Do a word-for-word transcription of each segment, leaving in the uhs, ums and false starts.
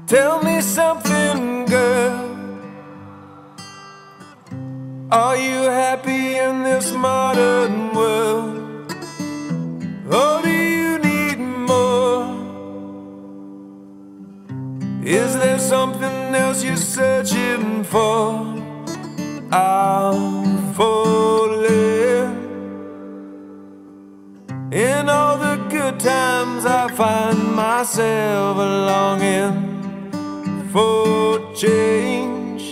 Tell me something, girl. Are you happy in this modern world? Or do you need more? Is there something else you're searching for? I'm falling. In all the good times I find myself longing for change,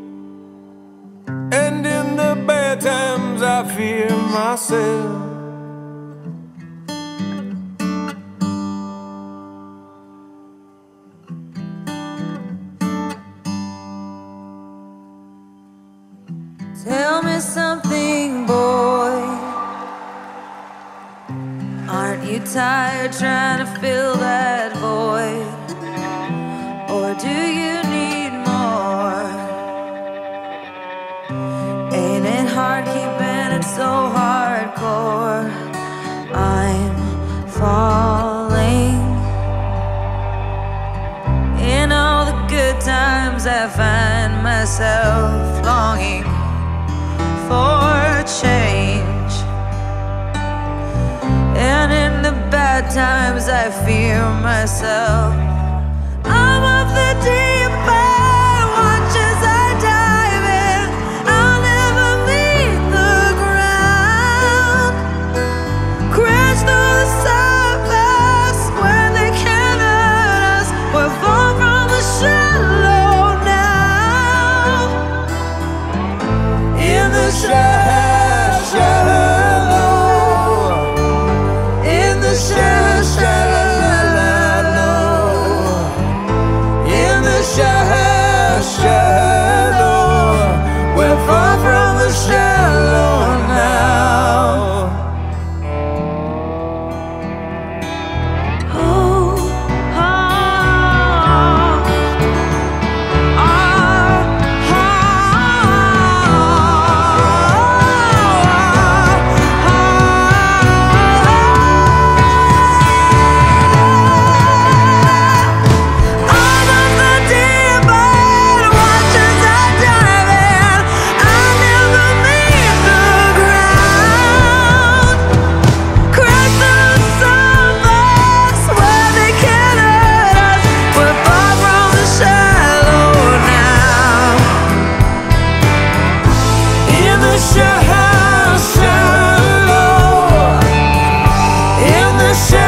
and in the bad times I fear myself. Tell me something, boy. Aren't you tired trying to fill that void? Or do you need more? Ain't it hard keeping it so hardcore? I'm falling. In all the good times I find myself longing for change, and in the bad times I fear myself. I'm of the deep end, watch as I dive in. I'll never meet the ground. Crash through the surface where they can't hurt us. We're far from the shallow now. In the shallow, shallow, in the shallow, shallow. Shallow, we're far from the shallow now. Oh, oh, oh, in the shallow.